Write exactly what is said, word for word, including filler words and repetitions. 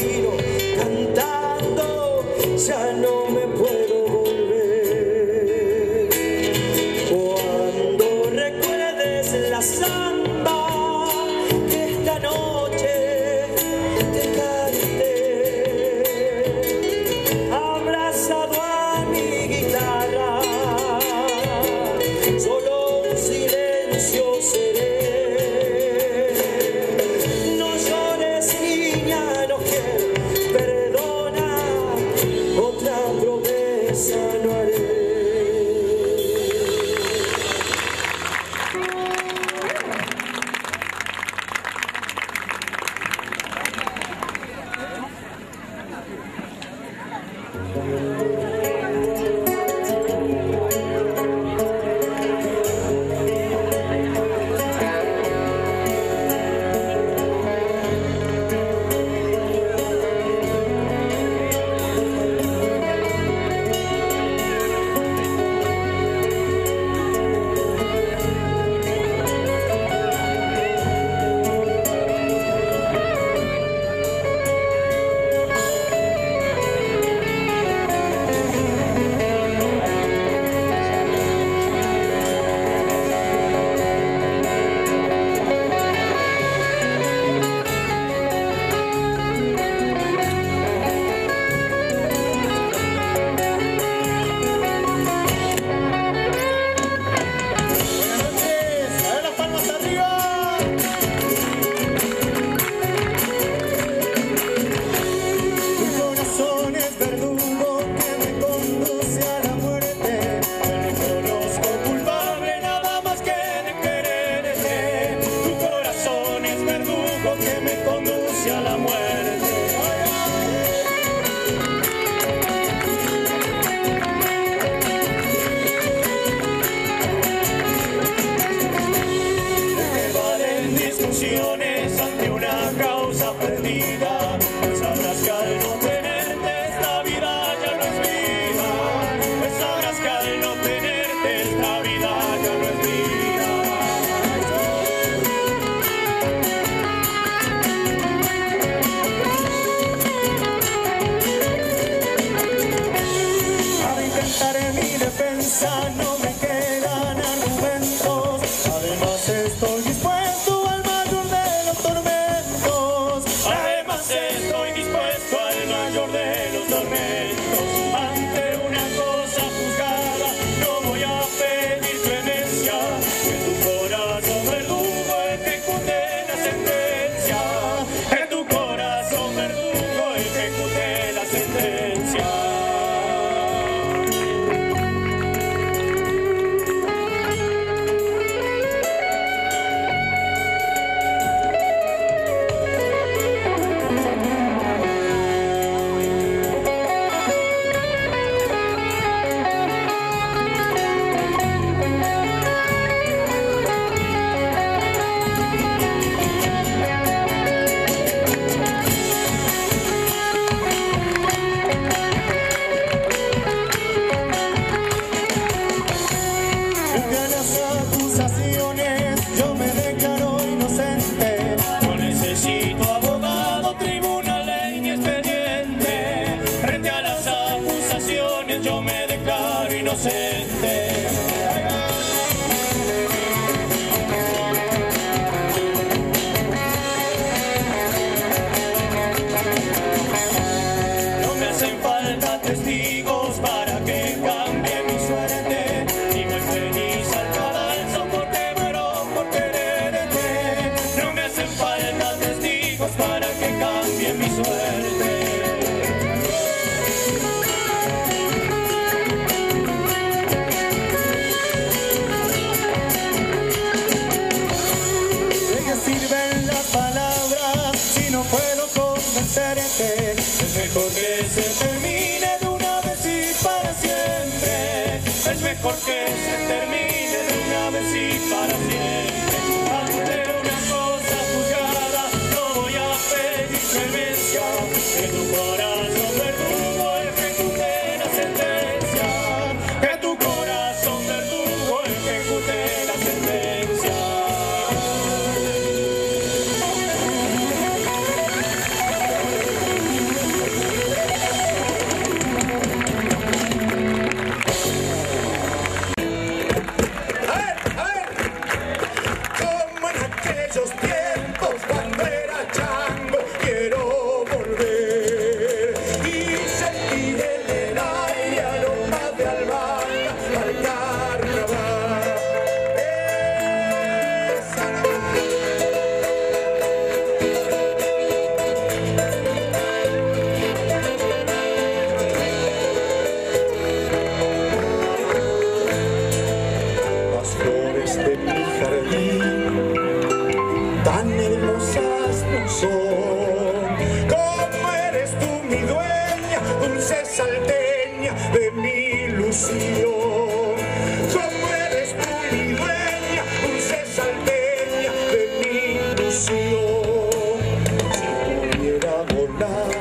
imagino cantando, ya no me puedo volver. Cuando recuerdes la samba que esta noche te canté, abrazado a mi guitarra, solo un silencio seré. No llores, niña, no quiero, perdona, otra promesa no haré. Ante una causa perdida, pues sabrás que al no tenerte esta vida ya no es vida, pues sabrás que al no tenerte esta vida ya no es vida. Para intentar mi defensa no me quedan argumentos, además estoy dispuesto No me hacen falta testigos para que cambie mi suerte, y voy feliz al cadalso porque muero por quererte. No me hacen falta testigos para que cambie mi suerte. Es mejor que se termine de una vez y para siempre. Es mejor que se termine de una vez y para siempre. Ante una cosa juzgada no voy a pedir clemencia, que tu corazón verdugo ejecute la sentencia, que tu corazón verdugo ejecute la sentencia. ilusión. Como eres tú mi dueña, dulce salteña de mi ilusión. Si pudiera volar